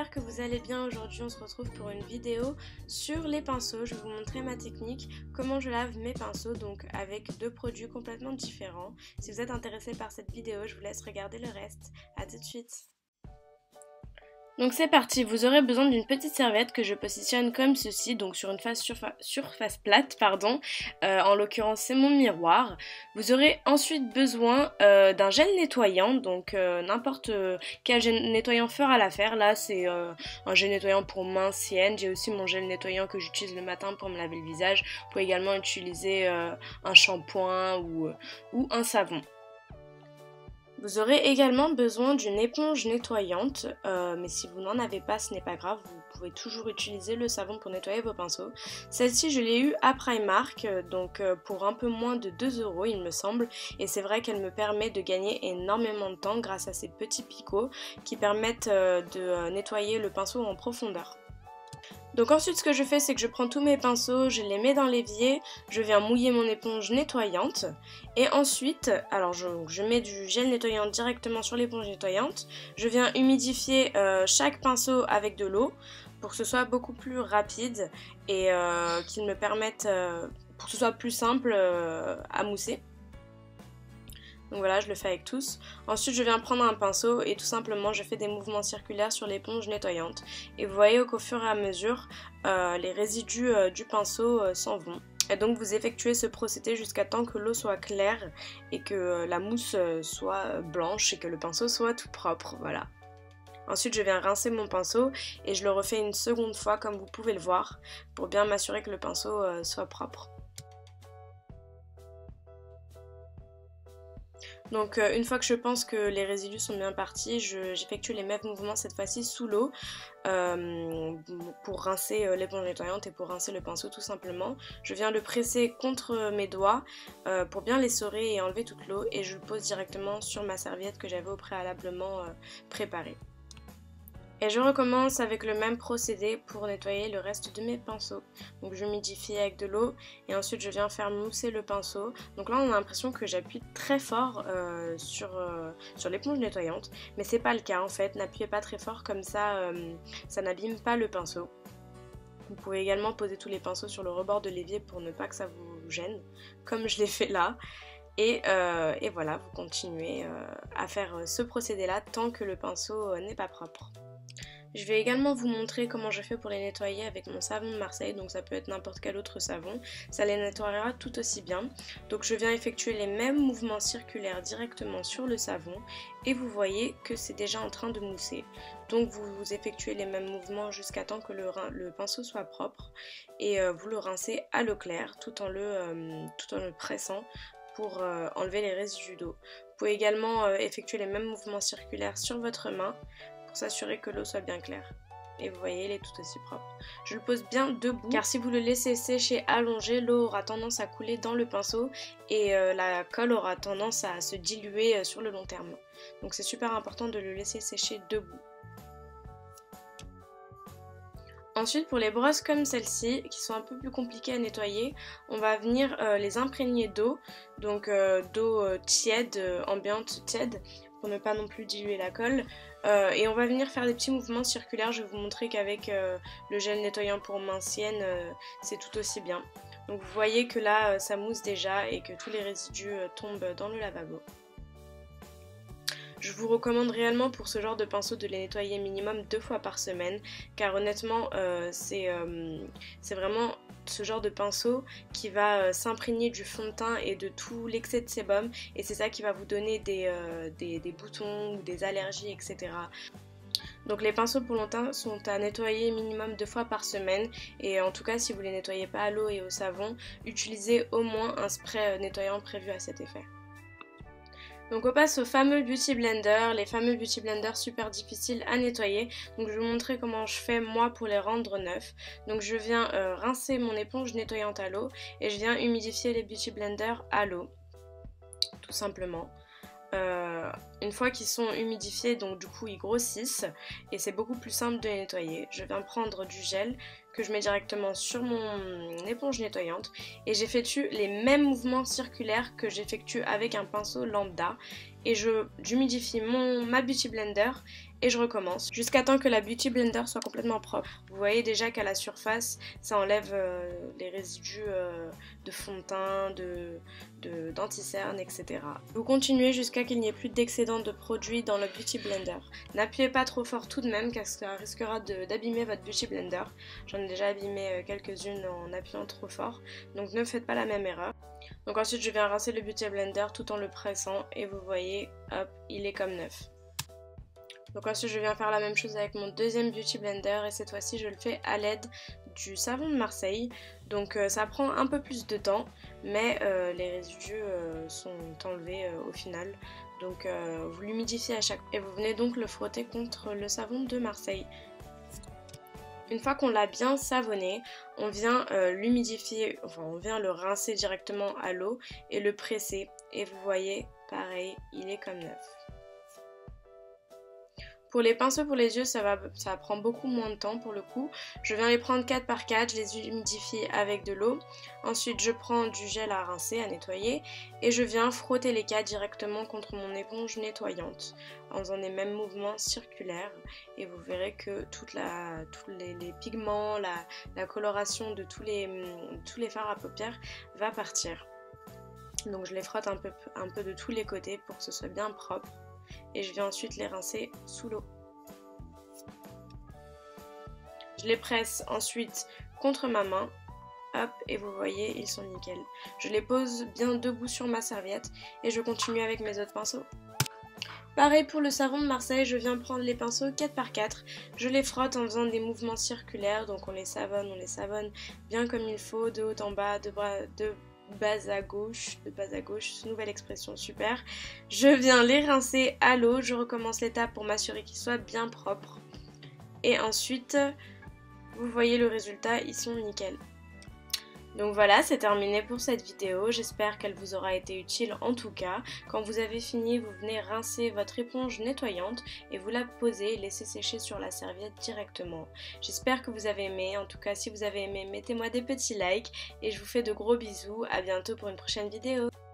j'espère que vous allez bien. Aujourd'hui on se retrouve pour une vidéo sur les pinceaux. Je vais vous montrer ma technique, comment je lave mes pinceaux, donc avec deux produits complètement différents. Si vous êtes intéressé par cette vidéo, je vous laisse regarder le reste. A tout de suite. Donc c'est parti, vous aurez besoin d'une petite serviette que je positionne comme ceci, donc sur une surface plate, en l'occurrence c'est mon miroir. Vous aurez ensuite besoin d'un gel nettoyant, donc n'importe quel gel nettoyant fera l'affaire. Là c'est un gel nettoyant pour mains Sienne, j'ai aussi mon gel nettoyant que j'utilise le matin pour me laver le visage. Vous pouvez également utiliser un shampoing ou un savon. Vous aurez également besoin d'une éponge nettoyante, mais si vous n'en avez pas, ce n'est pas grave, vous pouvez toujours utiliser le savon pour nettoyer vos pinceaux. Celle-ci, je l'ai eue à Primark, donc pour un peu moins de 2 € il me semble, et c'est vrai qu'elle me permet de gagner énormément de temps grâce à ces petits picots qui permettent de nettoyer le pinceau en profondeur. Donc ensuite ce que je fais, c'est que je prends tous mes pinceaux, je les mets dans l'évier, je viens mouiller mon éponge nettoyante et ensuite, alors je mets du gel nettoyant directement sur l'éponge nettoyante, je viens humidifier chaque pinceau avec de l'eau pour que ce soit beaucoup plus rapide et qu'il me permette, pour que ce soit plus simple à mousser. Donc voilà, je le fais avec tous. Ensuite, je viens prendre un pinceau et tout simplement, je fais des mouvements circulaires sur l'éponge nettoyante. Et vous voyez qu'au fur et à mesure, les résidus du pinceau s'en vont. Et donc, vous effectuez ce procédé jusqu'à temps que l'eau soit claire et que la mousse soit blanche et que le pinceau soit tout propre. Voilà. Ensuite, je viens rincer mon pinceau et je le refais une seconde fois, comme vous pouvez le voir, pour bien m'assurer que le pinceau soit propre. Donc une fois que je pense que les résidus sont bien partis, j'effectue les mêmes mouvements cette fois-ci sous l'eau pour rincer l'éponge nettoyante et pour rincer le pinceau tout simplement. Je viens le presser contre mes doigts pour bien l'essorer et enlever toute l'eau et je le pose directement sur ma serviette que j'avais au préalablement préparée. Et je recommence avec le même procédé pour nettoyer le reste de mes pinceaux. Donc je humidifie avec de l'eau et ensuite je viens faire mousser le pinceau. Donc là on a l'impression que j'appuie très fort sur l'éponge nettoyante, mais c'est pas le cas en fait. N'appuyez pas très fort, comme ça ça n'abîme pas le pinceau. Vous pouvez également poser tous les pinceaux sur le rebord de l'évier pour ne pas que ça vous gêne, comme je l'ai fait là. Et voilà, vous continuez à faire ce procédé là tant que le pinceau n'est pas propre. Je vais également vous montrer comment je fais pour les nettoyer avec mon savon de Marseille, donc ça peut être n'importe quel autre savon, ça les nettoiera tout aussi bien. Donc je viens effectuer les mêmes mouvements circulaires directement sur le savon et vous voyez que c'est déjà en train de mousser. Donc vous effectuez les mêmes mouvements jusqu'à temps que le pinceau soit propre et vous le rincez à l'eau claire tout en le pressant pour enlever les résidus d'eau. Vous pouvez également effectuer les mêmes mouvements circulaires sur votre main pour s'assurer que l'eau soit bien claire. Et vous voyez, elle est tout aussi propre. Je le pose bien debout, car si vous le laissez sécher allongé, l'eau aura tendance à couler dans le pinceau et la colle aura tendance à se diluer sur le long terme. Donc c'est super important de le laisser sécher debout. Ensuite, pour les brosses comme celle-ci, qui sont un peu plus compliquées à nettoyer, on va venir les imprégner d'eau, donc d'eau tiède, ambiante tiède, pour ne pas non plus diluer la colle. Et on va venir faire des petits mouvements circulaires. Je vais vous montrer qu'avec le gel nettoyant pour mains Sienne, c'est tout aussi bien. Donc vous voyez que là, ça mousse déjà et que tous les résidus tombent dans le lavabo. Je vous recommande réellement pour ce genre de pinceau de les nettoyer minimum 2 fois par semaine, car honnêtement c'est vraiment ce genre de pinceau qui va s'imprégner du fond de teint et de tout l'excès de sébum, et c'est ça qui va vous donner des boutons ou des allergies, etc. Donc les pinceaux pour long teint sont à nettoyer minimum 2 fois par semaine, et en tout cas si vous les nettoyez pas à l'eau et au savon, utilisez au moins un spray nettoyant prévu à cet effet. Donc on passe aux fameux Beauty Blender, les fameux Beauty Blender super difficiles à nettoyer. Donc je vais vous montrer comment je fais moi pour les rendre neufs. Donc je viens rincer mon éponge nettoyante à l'eau et je viens humidifier les Beauty Blender à l'eau, tout simplement. Une fois qu'ils sont humidifiés, donc du coup ils grossissent et c'est beaucoup plus simple de les nettoyer. Je viens prendre du gel que je mets directement sur mon éponge nettoyante et j'effectue les mêmes mouvements circulaires que j'effectue avec un pinceau lambda et j'humidifie ma Beauty Blender et je recommence jusqu'à temps que la Beauty Blender soit complètement propre. Vous voyez déjà qu'à la surface, ça enlève les résidus de fond de teint, d'anti-cerne, etc. Vous continuez jusqu'à qu'il n'y ait plus d'excédent de produit dans le Beauty Blender. N'appuyez pas trop fort tout de même car ça risquera d'abîmer votre Beauty Blender. J'en ai déjà abîmé quelques-unes en appuyant trop fort, donc ne faites pas la même erreur. Donc ensuite je viens rincer le Beauty Blender tout en le pressant et vous voyez, hop, il est comme neuf. Donc ensuite je viens faire la même chose avec mon deuxième Beauty Blender et cette fois-ci je le fais à l'aide du savon de Marseille. Donc ça prend un peu plus de temps mais les résidus sont enlevés au final. Donc vous l'humidifiez à chaque fois et vous venez donc le frotter contre le savon de Marseille. Une fois qu'on l'a bien savonné, on vient l'humidifier, enfin on vient le rincer directement à l'eau et le presser. Et vous voyez, pareil, il est comme neuf. Pour les pinceaux pour les yeux, ça prend beaucoup moins de temps pour le coup. Je viens les prendre 4 par 4, je les humidifie avec de l'eau. Ensuite, je prends du gel à rincer, à nettoyer. Et je viens frotter les 4 directement contre mon éponge nettoyante. En faisant les mêmes mouvements circulaires. Et vous verrez que tous les pigments, la coloration de tous les fards à paupières va partir. Donc je les frotte un peu de tous les côtés pour que ce soit bien propre. Et je viens ensuite les rincer sous l'eau. Je les presse ensuite contre ma main, hop, et vous voyez, ils sont nickel. Je les pose bien debout sur ma serviette et je continue avec mes autres pinceaux. Pareil pour le savon de Marseille, je viens prendre les pinceaux 4 par 4, je les frotte en faisant des mouvements circulaires, donc on les savonne bien comme il faut, de haut en bas, de bas à gauche, nouvelle expression, super. Je viens les rincer à l'eau, je recommence l'étape pour m'assurer qu'ils soient bien propres. Et ensuite, vous voyez le résultat, ils sont nickel. Donc voilà, c'est terminé pour cette vidéo, j'espère qu'elle vous aura été utile en tout cas. Quand vous avez fini, vous venez rincer votre éponge nettoyante et vous la posez et laissez sécher sur la serviette directement. J'espère que vous avez aimé, en tout cas si vous avez aimé, mettez-moi des petits likes et je vous fais de gros bisous, à bientôt pour une prochaine vidéo.